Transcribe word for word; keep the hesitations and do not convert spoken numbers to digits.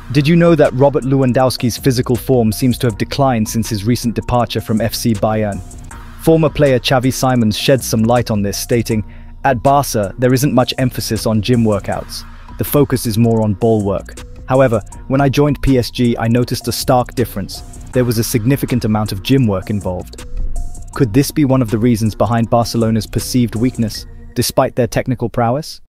Did you know that Robert Lewandowski's physical form seems to have declined since his recent departure from F C Bayern? Former player Xavi Simons sheds some light on this, stating, "At Barca, there isn't much emphasis on gym workouts. The focus is more on ball work. However, when I joined P S G, I noticed a stark difference. There was a significant amount of gym work involved." Could this be one of the reasons behind Barcelona's perceived weakness, despite their technical prowess?